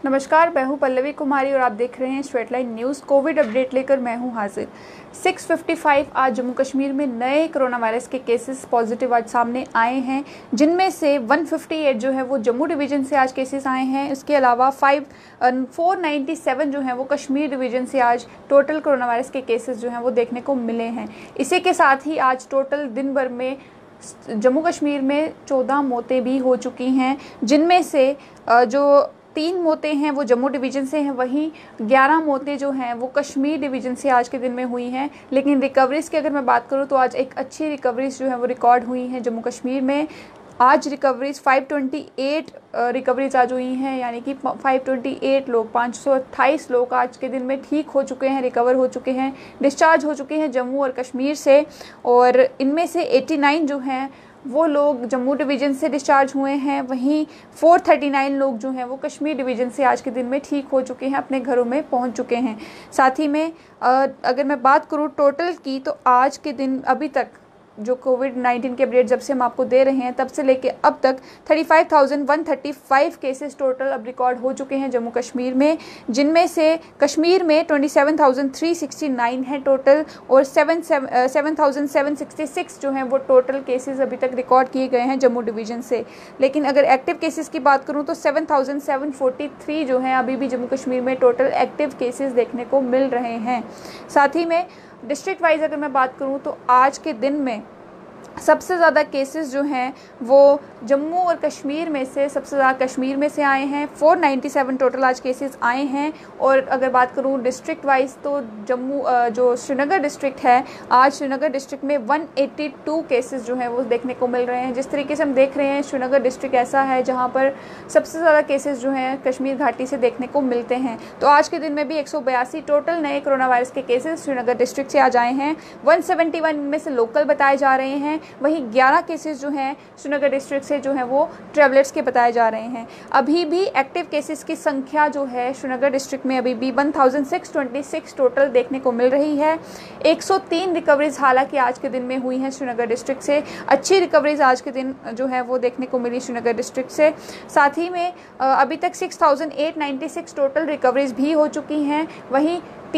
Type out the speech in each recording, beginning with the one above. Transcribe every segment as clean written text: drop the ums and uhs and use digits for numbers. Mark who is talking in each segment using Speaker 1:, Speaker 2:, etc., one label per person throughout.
Speaker 1: नमस्कार, मैं हूं पल्लवी कुमारी और आप देख रहे हैं straight line news. Covid update लेकर मैं हूं हाजिर। 655 आज जम्मू कश्मीर में नए कोरोना वायरस के केसेस पॉजिटिव आज सामने आए हैं, जिनमें से 158 जो है वो जम्मू डिवीज़न से आज केसेस आए हैं। इसके अलावा 497 जो हैं वो कश्मीर डिवीज़न से आज टोटल कोरोना वायरस के केसेस जो हैं वो देखने को मिले हैं। इसी के साथ ही आज टोटल दिन भर में जम्मू कश्मीर में 14 मौतें भी हो चुकी हैं, जिनमें से जो 3 मौतें हैं वो जम्मू डिवीज़न से हैं, वहीं 11 मौतें जो हैं वो कश्मीर डिवीज़न से आज के दिन में हुई हैं। लेकिन रिकवरीज़ की अगर मैं बात करूं तो आज एक अच्छी रिकवरीज़ जो है वो रिकॉर्ड हुई हैं जम्मू कश्मीर में। आज रिकवरीज़ 528 रिकवरीज आज हुई हैं, यानी कि 528 लोग 528 लोग आज के दिन में ठीक हो चुके हैं, रिकवर हो चुके हैं, डिस्चार्ज हो चुके हैं जम्मू और कश्मीर से। और इनमें से 89 जो हैं वो लोग जम्मू डिवीज़न से डिस्चार्ज हुए हैं, वहीं 439 लोग जो हैं वो कश्मीर डिवीज़न से आज के दिन में ठीक हो चुके हैं, अपने घरों में पहुंच चुके हैं। साथ ही में अगर मैं बात करूं टोटल की, तो आज के दिन अभी तक जो कोविड-19 के अपडेट जब से हम आपको दे रहे हैं तब से लेके अब तक 35,135 केसेस टोटल अब रिकॉर्ड हो चुके हैं जम्मू कश्मीर में, जिनमें से कश्मीर में 27,369 है टोटल, और 7,766 जो हैं वो टोटल केसेस अभी तक रिकॉर्ड किए गए हैं जम्मू डिवीज़न से। लेकिन अगर एक्टिव केसेस की बात करूं तो 7,743 जो हैं अभी भी जम्मू कश्मीर में टोटल एक्टिव केसेस देखने को मिल रहे हैं। साथ ही में डिस्ट्रिक्ट वाइज अगर मैं बात करूं तो आज के दिन में सबसे ज़्यादा केसेस जो हैं वो जम्मू और कश्मीर में से सबसे ज़्यादा कश्मीर में से आए हैं। 497 टोटल आज केसेस आए हैं। और अगर बात करूं डिस्ट्रिक्ट वाइज तो जम्मू जो श्रीनगर डिस्ट्रिक्ट है, आज श्रीनगर डिस्ट्रिक्ट में 182 केसेस जो हैं वो देखने को मिल रहे हैं। जिस तरीके से हम देख रहे हैं श्रीनगर डिस्ट्रिक्ट ऐसा है जहां पर सबसे ज़्यादा केसेस जो हैं कश्मीर घाटी से देखने को मिलते हैं। तो आज के दिन में भी 182 टोटल नए कोरोना वायरस के केसेस श्रीनगर डिस्ट्रिक्ट से आज आए हैं। 171 में से लोकल बताए जा रहे हैं, वहीं 11 केसेस जो हैं श्रीनगर डिस्ट्रिक्ट से जो हैं वो ट्रैवलर्स के बताए जा रहे हैं। अभी भी एक्टिव केसेस की संख्या जो है श्रीनगर डिस्ट्रिक्ट में अभी भी 1626 टोटल देखने को मिल रही है। 103 रिकवरीज हालांकि आज के दिन में हुई हैं श्रीनगर डिस्ट्रिक्ट से। अच्छी रिकवरीज आज के दिन जो है वो देखने को मिली श्रीनगर डिस्ट्रिक्ट से। साथ ही में अभी तक 6,896 टोटल रिकवरीज भी हो चुकी हैं। वहीं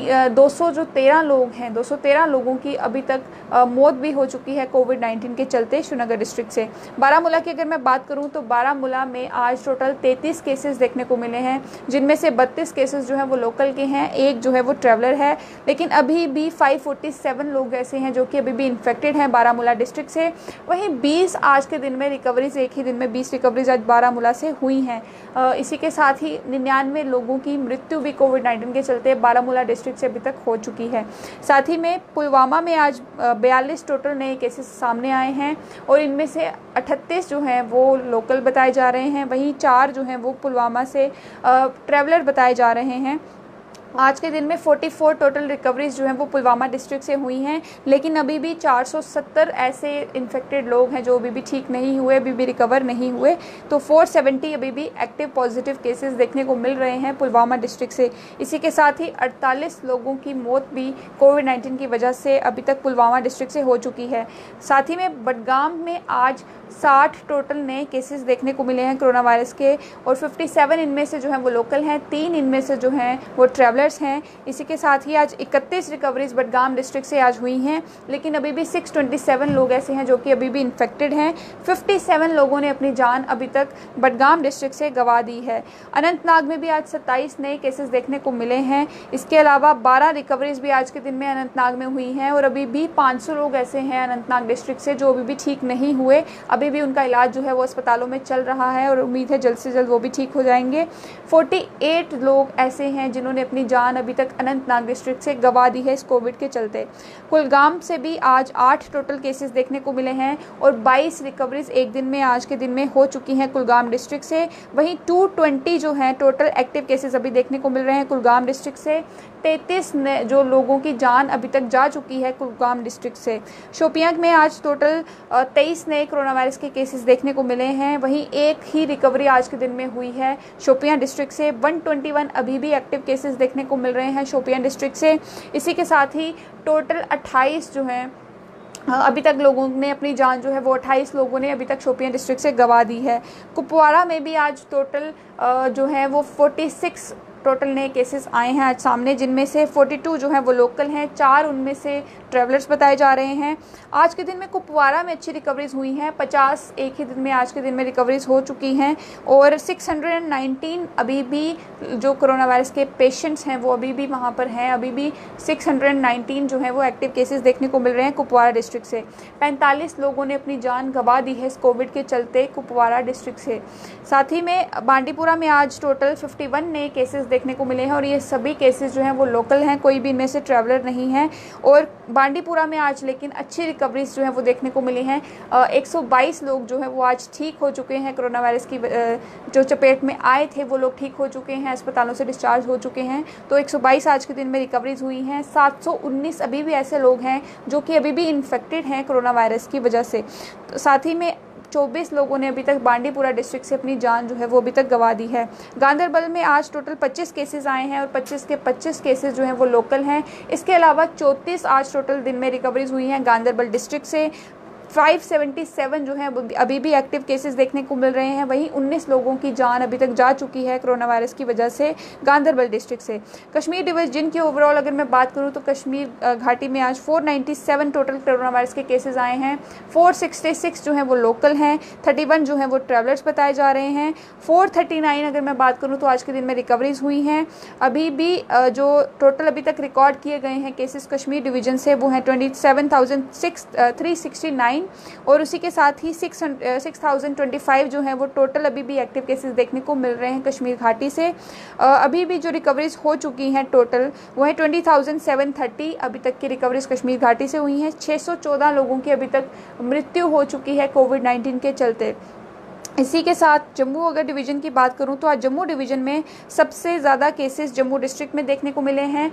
Speaker 1: 213 लोग हैं, 213 लोगों की अभी तक मौत भी हो चुकी है कोविड-19 के चलते श्रीनगर डिस्ट्रिक्ट से। बारामूला की अगर मैं बात करूं तो बारामूला में आज टोटल 33 केसेस देखने को मिले हैं, जिनमें से 32 केसेस जो हैं वो लोकल के हैं, एक जो है वो ट्रैवलर है। लेकिन अभी भी 547 लोग ऐसे हैं जो कि अभी भी इन्फेक्टेड हैं बारामूला डिस्ट्रिक्ट से। वहीं 20 आज के दिन में रिकवरीज, एक ही दिन में 20 रिकवरीज आज बारामूला से हुई हैं। इसी के साथ ही 99 लोगों की मृत्यु भी कोविड-19 के चलते बारामूला डिस्ट्रिक्ट से अभी तक हो चुकी है। साथ ही में पुलवामा में आज 42 टोटल नए केसेस सामने आए हैं, और इनमें से 38 जो हैं वो लोकल बताए जा रहे हैं, वहीं 4 जो हैं वो पुलवामा से ट्रैवलर बताए जा रहे हैं। आज के दिन में 44 टोटल रिकवरीज जो हैं वो पुलवामा डिस्ट्रिक्ट से हुई हैं। लेकिन अभी भी 470 ऐसे इन्फेक्टेड लोग हैं जो अभी भी ठीक नहीं हुए, अभी भी रिकवर नहीं हुए। तो 470 अभी भी एक्टिव पॉजिटिव केसेस देखने को मिल रहे हैं पुलवामा डिस्ट्रिक्ट से। इसी के साथ ही 48 लोगों की मौत भी कोविड-19 की वजह से अभी तक पुलवामा डिस्ट्रिक्ट से हो चुकी है। साथ ही में बडगाम में आज 60 टोटल नए केसेस देखने को मिले हैं कोरोना वायरस के, और 57 इनमें से जो हैं वो लोकल हैं, 3 इनमें से जो हैं वो ट्रैवलर्स हैं। इसी के साथ ही आज 31 रिकवरीज बडगाम डिस्ट्रिक्ट से आज हुई हैं। लेकिन अभी भी 627 लोग ऐसे हैं जो कि अभी भी इन्फेक्टेड हैं। 57 लोगों ने अपनी जान अभी तक बडगाम डिस्ट्रिक्ट से गंवा दी है। अनंतनाग में भी आज 27 नए केसेस देखने को मिले हैं। इसके अलावा 12 रिकवरीज भी आज के दिन में अनंतनाग में हुई हैं, और अभी भी 500 लोग ऐसे हैं अनंतनाग डिस्ट्रिक्ट से जो अभी भी ठीक नहीं हुए। अभी भी उनका इलाज जो है वो अस्पतालों में चल रहा है, और उम्मीद है जल्द से जल्द वो भी ठीक हो जाएंगे। 48 लोग ऐसे हैं जिन्होंने अपनी जान अभी तक अनंतनाग डिस्ट्रिक्ट से गंवा दी है इस कोविड के चलते। कुलगाम से भी आज 8 टोटल केसेस देखने को मिले हैं, और 22 रिकवरीज एक दिन में आज के दिन में हो चुकी हैं कुलगाम डिस्ट्रिक्ट से। वहीं 220 जो हैं टोटल एक्टिव केसेस अभी देखने को मिल रहे हैं कुलगाम डिस्ट्रिक्ट से। 33 जो लोगों की जान अभी तक जा चुकी है कुलगाम डिस्ट्रिक्ट से। शोपियां में आज टोटल 23 नए कोरोना वायरस के केसेस देखने को मिले हैं, वहीं एक ही रिकवरी आज के दिन में हुई है शोपियां डिस्ट्रिक्ट से। 121 अभी भी एक्टिव केसेस देखने को मिल रहे हैं शोपियां डिस्ट्रिक्ट से। इसी के साथ ही टोटल 28 जो हैं अभी तक लोगों ने अपनी जान जो है वो 28 लोगों ने अभी तक शोपियां डिस्ट्रिक्ट से गंवा दी है। कुपवाड़ा में भी आज टोटल जो है वो 46 टोटल नए केसेस आए हैं आज सामने, जिनमें से 42 जो है वो लोकल हैं, 4 उनमें से ट्रैवलर्स बताए जा रहे हैं। आज के दिन में कुपवाड़ा में अच्छी रिकवरीज हुई हैं, 50 एक ही दिन में आज के दिन में रिकवरीज हो चुकी हैं और 619 अभी भी जो कोरोना वायरस के पेशेंट्स हैं वो अभी भी वहाँ पर हैं। अभी भी 619 जो है वो एक्टिव केसेस देखने को मिल रहे हैं कुपवाड़ा डिस्ट्रिक्ट से। 45 लोगों ने अपनी जान गंवा दी है इस कोविड के चलते कुपवाड़ा डिस्ट्रिक्ट से। साथ ही में बांडीपुरा में आज टोटल 51 नए केसेस देखने को मिले हैं और ये सभी केसेस जो हैं वो लोकल हैं, कोई भी इनमें से ट्रैवलर नहीं है। और बांडीपुरा में आज लेकिन अच्छी रिकवरीज जो है वो देखने को मिली हैं। 122 लोग जो है वो आज ठीक हो चुके हैं, कोरोना वायरस की जो चपेट में आए थे वो लोग ठीक हो चुके हैं, अस्पतालों से डिस्चार्ज हो चुके हैं। तो 122 आज के दिन में रिकवरीज हुई हैं। 719 अभी भी ऐसे लोग हैं जो कि अभी भी इन्फेक्टेड हैं कोरोना वायरस की वजह से। तो साथ ही में 24 लोगों ने अभी तक बांडीपुरा डिस्ट्रिक्ट से अपनी जान जो है वो अभी तक गंवा दी है। गांदरबल में आज टोटल 25 केसेस आए हैं और 25 के 25 केसेस जो हैं वो लोकल हैं। इसके अलावा 34 आज टोटल दिन में रिकवरीज हुई हैं गांदरबल डिस्ट्रिक्ट से। 577 जो है अभी भी एक्टिव केसेस देखने को मिल रहे हैं। वहीं 19 लोगों की जान अभी तक जा चुकी है कोरोना वायरस की वजह से गांदरबल डिस्ट्रिक्ट से। कश्मीर डिवीजन की ओवरऑल अगर मैं बात करूं तो कश्मीर घाटी में आज 497 टोटल कोरोना वायरस के केसेस आए हैं। 466 जो है वो लोकल हैं, 31 जो है वो ट्रैवलर्स बताए जा रहे हैं। 439 अगर मैं बात करूँ तो आज के दिन में रिकवरीज हुई हैं। अभी भी जो टोटल अभी तक रिकॉर्ड किए गए हैं केसेस कश्मीर डिवीजन से वो हैं 27,369 और उसी के साथ ही 6025 जो है वो टोटल अभी भी एक्टिव केसेस देखने को मिल रहे हैं कश्मीर घाटी से। अभी भी जो रिकवरीज हो चुकी हैं टोटल वो है 20,730 अभी तक की रिकवरीज कश्मीर घाटी से हुई हैं। 614 लोगों की अभी तक मृत्यु हो चुकी है कोविड-19 के चलते। इसी के साथ जम्मू अगर डिवीज़न की बात करूं तो आज जम्मू डिवीज़न में सबसे ज़्यादा केसेस जम्मू डिस्ट्रिक्ट में देखने को मिले हैं।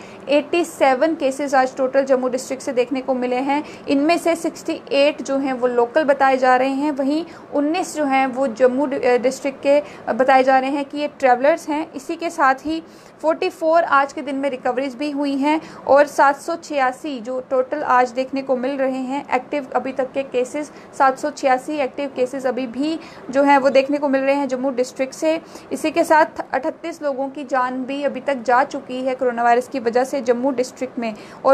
Speaker 1: 87 केसेस आज टोटल जम्मू डिस्ट्रिक्ट से देखने को मिले हैं। इनमें से 68 जो हैं वो लोकल बताए जा रहे हैं, वहीं 19 जो हैं वो जम्मू डिस्ट्रिक्ट के बताए जा रहे हैं कि ये ट्रैवलर्स हैं। इसी के साथ ही 44 आज के दिन में रिकवरीज भी हुई हैं और 786 जो टोटल आज देखने को मिल रहे हैं एक्टिव अभी तक के केसेस, 786 एक्टिव केसेस अभी भी जो हैं वो देखने को मिल रहे हैं जम्मू डिस्ट्रिक्ट से। इसी के साथ 38 लोगों की जान भी अभी तक जा चुकी है कोरोना वायरस की वजह से जम्मू डिस्ट्रिक्ट में और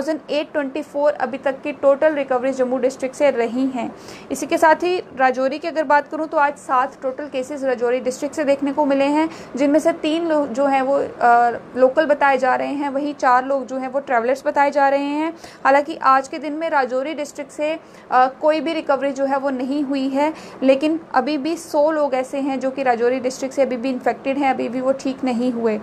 Speaker 1: 1824 अभी तक की टोटल रिकवरीज जम्मू डिस्ट्रिक्ट से रही हैं। इसी के साथ ही राजौरी की अगर बात करूँ तो आज 7 टोटल केसेस राजौरी डिस्ट्रिक्ट से देखने को मिले हैं, जिनमें से 3 लोग जो हैं वो लोकल बताए जा रहे हैं, वहीं 4 लोग जो हैं वो ट्रैवलर्स बताए जा रहे हैं। हालांकि आज के दिन में राजौरी डिस्ट्रिक्ट से कोई भी रिकवरी जो है वो नहीं हुई है, लेकिन अभी भी 100 लोग ऐसे हैं जो कि राजौरी डिस्ट्रिक्ट से अभी भी इन्फेक्टेड हैं, अभी भी वो ठीक नहीं हुए।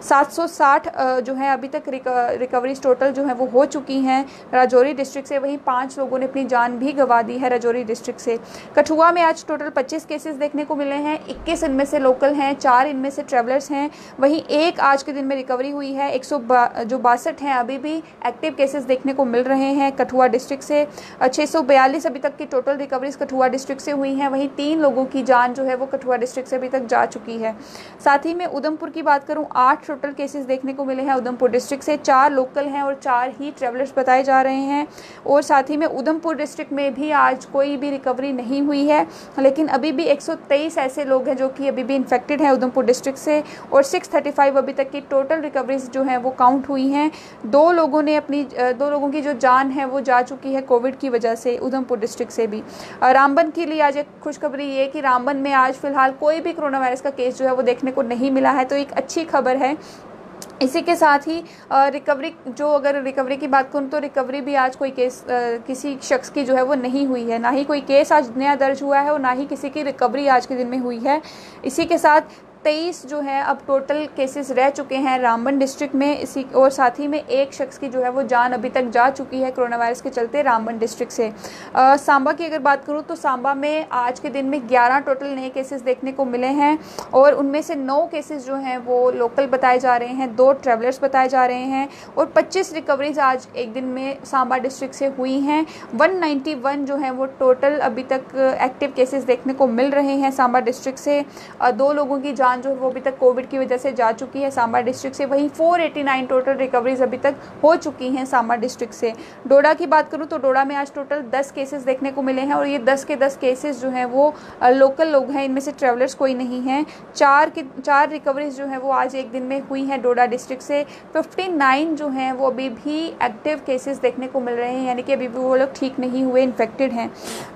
Speaker 1: 760 जो है अभी तक रिकवरीज टोटल जो है वो हो चुकी हैं राजौरी डिस्ट्रिक्ट से, वहीं 5 लोगों ने अपनी जान भी गंवा दी है राजौरी डिस्ट्रिक्ट से। कठुआ में आज टोटल 25 केसेस देखने को मिले हैं, 21 इनमें से लोकल हैं, 4 इनमें से ट्रैवलर्स हैं, वहीं 1 आज के दिन में रिकवरी हुई है। 162 हैं अभी भी एक्टिव केसेस देखने को मिल रहे हैं कठुआ डिस्ट्रिक्ट से। 642 अभी तक की टोटल रिकवरीज कठुआ डिस्ट्रिक्ट से हुई हैं, वहीं 3 लोगों की जान जो है वो कठुआ डिस्ट्रिक्ट से अभी तक जा चुकी है। साथ ही में उधमपुर की बात करूं, 8 टोटल केसेस देखने को मिले हैं उधमपुर डिस्ट्रिक्ट से, 4 लोकल हैं और 4 ही ट्रैवलर्स बताए जा रहे हैं। और साथ ही में उधमपुर डिस्ट्रिक्ट में भी आज कोई भी रिकवरी नहीं हुई है, लेकिन अभी भी 123 ऐसे लोग हैं जो कि अभी भी इन्फेक्टेड हैं उधमपुर डिस्ट्रिक्ट से और 635 अभी तक की टोटल रिकवरीज जो है वो काउंट हुई हैं। 2 लोगों की जो जान है वो जा चुकी है कोविड की वजह से उधमपुर डिस्ट्रिक्ट से भी। रामबन के लिए आज एक खुशखबरी ये कि रामबन में आज फिलहाल कोई भी कोरोना वायरस का केस जो है वो देखने को नहीं मिला है, तो एक अच्छी खबर है। इसी के साथ ही अगर रिकवरी की बात करूँ तो रिकवरी भी आज कोई केस किसी शख्स की जो है वो नहीं हुई है, ना ही कोई केस आज नया दर्ज हुआ है और ना ही किसी की रिकवरी आज के दिन में हुई है। इसी के साथ 23 जो है अब टोटल केसेस रह चुके हैं रामबन डिस्ट्रिक्ट में। इसी और साथ ही में 1 शख्स की जो है वो जान अभी तक जा चुकी है कोरोना वायरस के चलते रामबन डिस्ट्रिक्ट से। सांबा की अगर बात करूं तो सांबा में आज के दिन में 11 टोटल नए केसेस देखने को मिले हैं और उनमें से 9 केसेस जो हैं वो लोकल बताए जा रहे हैं, 2 ट्रैवलर्स बताए जा रहे हैं और 25 रिकवरीज आज एक दिन में सांबा डिस्ट्रिक्ट से हुई हैं। 191 जो है वो टोटल अभी तक एक्टिव केसेस देखने को मिल रहे हैं सांबा डिस्ट्रिक्ट से। 2 लोगों की जान जान जो है वो अभी तक कोविड की वजह से जा चुकी है सांबा डिस्ट्रिक्ट से। वहीं 489 टोटल रिकवरीज अभी तक हो चुकी हैं सांबा डिस्ट्रिक्ट से। डोडा की बात करूँ तो डोडा में आज टोटल 10 केसेस देखने को मिले हैं और ये 10 के 10 केसेस जो हैं वो लोकल लोग हैं, इनमें से ट्रैवलर्स कोई नहीं हैं। 4 रिकवरीज जो है वो आज एक दिन में हुई हैं डोडा डिस्ट्रिक्ट से। 59 जो हैं वो अभी भी एक्टिव केसेस देखने को मिल रहे हैं, यानी कि अभी भी वो लोग ठीक नहीं हुए, इन्फेक्टेड हैं।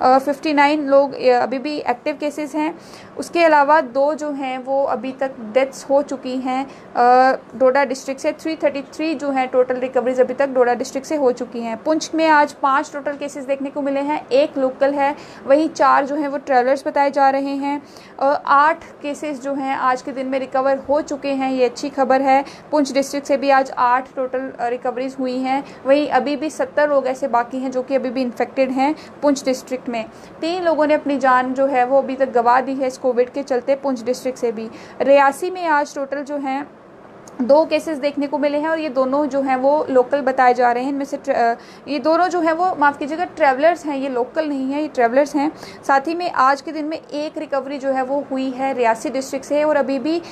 Speaker 1: 59 लोग अभी भी एक्टिव केसेस हैं। उसके अलावा 2 जो हैं वो अभी तक डेथ्स हो चुकी हैं डोडा डिस्ट्रिक्ट से। 333 जो हैं टोटल रिकवरीज अभी तक डोडा डिस्ट्रिक्ट से हो चुकी हैं। पुंछ में आज 5 टोटल केसेस देखने को मिले हैं, 1 लोकल है, वहीं 4 जो हैं वो ट्रैवलर्स बताए जा रहे हैं। 8 केसेस जो हैं आज के दिन में रिकवर हो चुके हैं, ये अच्छी खबर है। पुंछ डिस्ट्रिक्ट से भी आज 8 टोटल रिकवरीज हुई हैं। वहीं अभी भी 70 लोग ऐसे बाकी हैं जो कि अभी भी इन्फेक्टेड हैं पुंछ डिस्ट्रिक्ट में। 3 लोगों ने अपनी जान जो है वो अभी तक गंवा दी है इस कोविड के चलते पुंछ डिस्ट्रिक्ट से भी। रियासी में आज टोटल जो हैं 2 केसेस देखने को मिले हैं और ये दोनों जो हैं वो लोकल बताए जा रहे हैं। इनमें से ये दोनों जो हैं वो माफ़ कीजिएगा ट्रैवलर्स हैं, ये लोकल नहीं है, ये ट्रैवलर्स हैं। साथ ही में आज के दिन में 1 रिकवरी जो है वो हुई है रियासी डिस्ट्रिक्ट से और अभी भी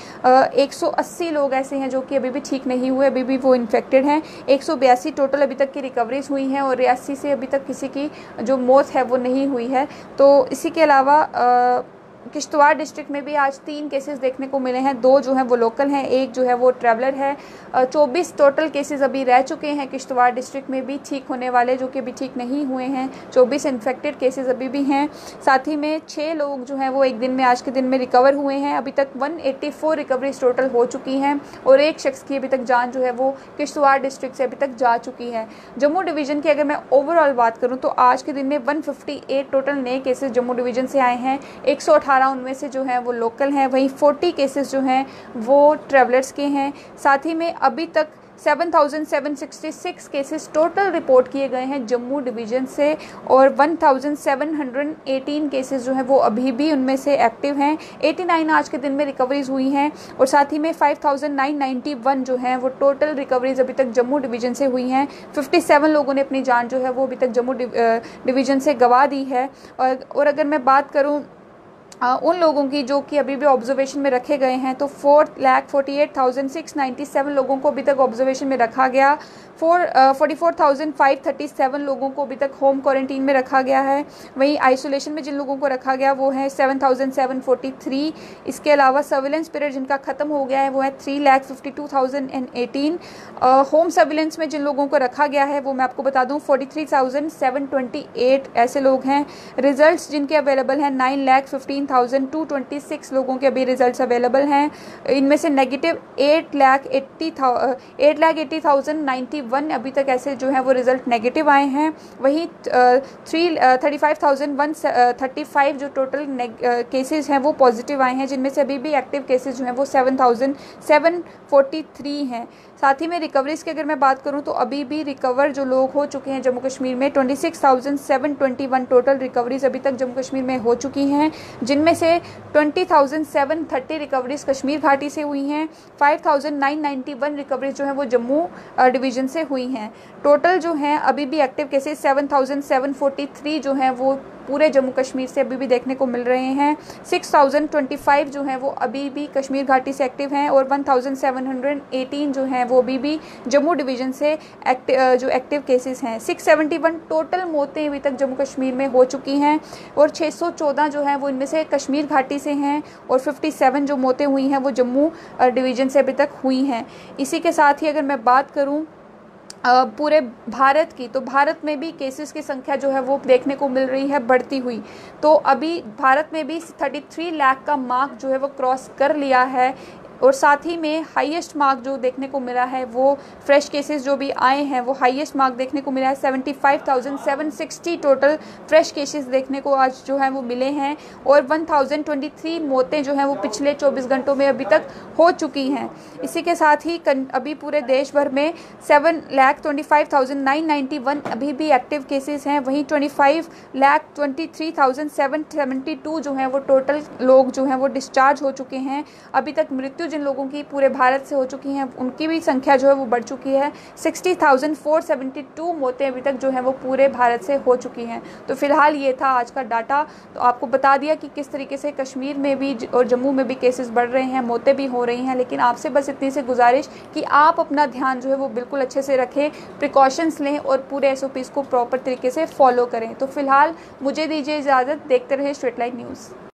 Speaker 1: 180 लोग ऐसे हैं जो कि अभी भी ठीक नहीं हुए, अभी भी वो इन्फेक्टेड हैं। 182 टोटल अभी तक की रिकवरीज हुई हैं और रियासी से अभी तक किसी की जो मौत है वो नहीं हुई है। तो इसी के अलावा किश्तवाड़ डिस्ट्रिक्ट में भी आज 3 केसेस देखने को मिले हैं, 2 जो हैं वो लोकल हैं, 1 जो है वो ट्रैवलर है। 24 टोटल केसेस अभी रह चुके हैं किश्तवाड़ डिस्ट्रिक्ट में भी ठीक होने वाले, जो कि अभी ठीक नहीं हुए हैं। 24 इन्फेक्टेड केसेस अभी भी हैं। साथ ही में 6 लोग जो हैं वो एक दिन में आज के दिन में रिकवर हुए हैं। अभी तक 184 रिकवरीज टोटल हो चुकी हैं और 1 शख्स की अभी तक जान जो है वो किश्तवाड़ डिस्ट्रिक्ट से अभी तक जा चुकी है। जम्मू डिवीज़न की अगर मैं ओवरऑल बात करूँ तो आज के दिन में 158 टोटल नए केसेस जम्मू डिवीज़न से आए हैं। 118 उनमें से जो हैं वो लोकल हैं, वहीं 40 केसेस जो हैं वो ट्रैवलर्स के हैं। साथ ही में अभी तक 7,766 केसेस टोटल रिपोर्ट किए गए हैं जम्मू डिवीज़न से और 1,718 केसेस जो हैं वो अभी भी उनमें से एक्टिव हैं। 89 आज के दिन में रिकवरीज हुई हैं और साथ ही में 5,991 जो हैं वो टोटल रिकवरीज अभी तक जम्मू डिवीज़न से हुई हैं। 57 लोगों ने अपनी जान जो है वो अभी तक जम्मू डिवीज़न से गंवा दी है। और अगर मैं बात करूँ उन लोगों की जो कि अभी भी ऑब्जर्वेशन में रखे गए हैं तो 4,48,697 लोगों को अभी तक ऑब्जर्वेशन में रखा गया। 44,537 लोगों को अभी तक होम क्वारंटीन में रखा गया है। वहीं आइसोलेशन में जिन लोगों को रखा गया वो है 7,743। इसके अलावा सर्विलेंस पीरियड जिनका ख़त्म हो गया है वो है 3,52,018। होम सर्विलेंस में जिन लोगों को रखा गया है वो मैं आपको बता दूं 43,728 ऐसे लोग हैं। रिजल्ट्स जिनके अवेलेबल हैं 9,15,226 लोगों के अभी रिजल्ट्स अवेलेबल हैं। इनमें से नेगेटिव 8,80,091 अभी तक ऐसे जो हैं वो रिजल्ट नेगेटिव आए हैं। वहीं 35,135 जो टोटल केसेस हैं वो पॉजिटिव आए हैं, जिनमें से अभी भी एक्टिव केसेस जो हैं वो 7,743 हैं। साथ ही में रिकवरीज की अगर मैं बात करूं तो अभी भी रिकवर जो लोग हो चुके हैं जम्मू कश्मीर में 26,721 टोटल रिकवरीज अभी तक जम्मू कश्मीर में हो चुकी हैं, जिनमें से 20,730 रिकवरीज कश्मीर घाटी से हुई हैं। 5,991 रिकवरीज जो है वो जम्मू डिवीज़न से हुई हैं। टोटल जो हैं अभी भी एक्टिव केसेस 7,743 जो हैं वो पूरे जम्मू कश्मीर से अभी भी देखने को मिल रहे हैं। 6,025 जो हैं वो अभी भी कश्मीर घाटी से एक्टिव हैं और 1,718 जो हैं वो अभी भी जम्मू डिवीज़न से एक्टिव केसेस हैं। 671 टोटल मौतें अभी तक जम्मू कश्मीर में हो चुकी हैं और 614 जो हैं वो इनमें से कश्मीर घाटी से हैं और 57 जो मौतें हुई हैं वो जम्मू डिवीज़न से अभी तक हुई हैं। इसी के साथ ही अगर मैं बात करूँ पूरे भारत की, तो भारत में भी केसेस की संख्या जो है वो देखने को मिल रही है बढ़ती हुई। तो अभी भारत में भी 33 लाख का मार्क जो है वो क्रॉस कर लिया है और साथ ही में हाईएस्ट मार्क जो देखने को मिला है वो फ्रेश केसेस जो भी आए हैं वो हाईएस्ट मार्क देखने को मिला है। 75,760 टोटल फ्रेश केसेस देखने को आज जो है वो मिले हैं और 1,023 मौतें जो हैं वो पिछले 24 घंटों में अभी तक हो चुकी हैं। इसी के साथ ही अभी पूरे देश भर में 7,25,991 अभी भी एक्टिव केसेस हैं। वहीं 25,23,772 जो हैं वो टोटल लोग जो हैं वो डिस्चार्ज हो चुके हैं। अभी तक मृत्यु मृत्यु जिन लोगों की पूरे भारत से हो चुकी हैं उनकी भी संख्या जो है वो बढ़ चुकी है। 60,472 मौतें अभी तक जो है वो पूरे भारत से हो चुकी हैं। तो फिलहाल ये था आज का डाटा। तो आपको बता दिया कि किस तरीके से कश्मीर में भी और जम्मू में भी केसेस बढ़ रहे हैं, मौतें भी हो रही हैं। लेकिन आपसे बस इतनी से गुजारिश कि आप अपना ध्यान जो है वो बिल्कुल अच्छे से रखें, प्रिकॉशंस लें और पूरे SOPs को प्रॉपर तरीके से फॉलो करें। तो फिलहाल मुझे दीजिए इजाज़त, देखते रहे स्ट्रेट लाइन न्यूज़।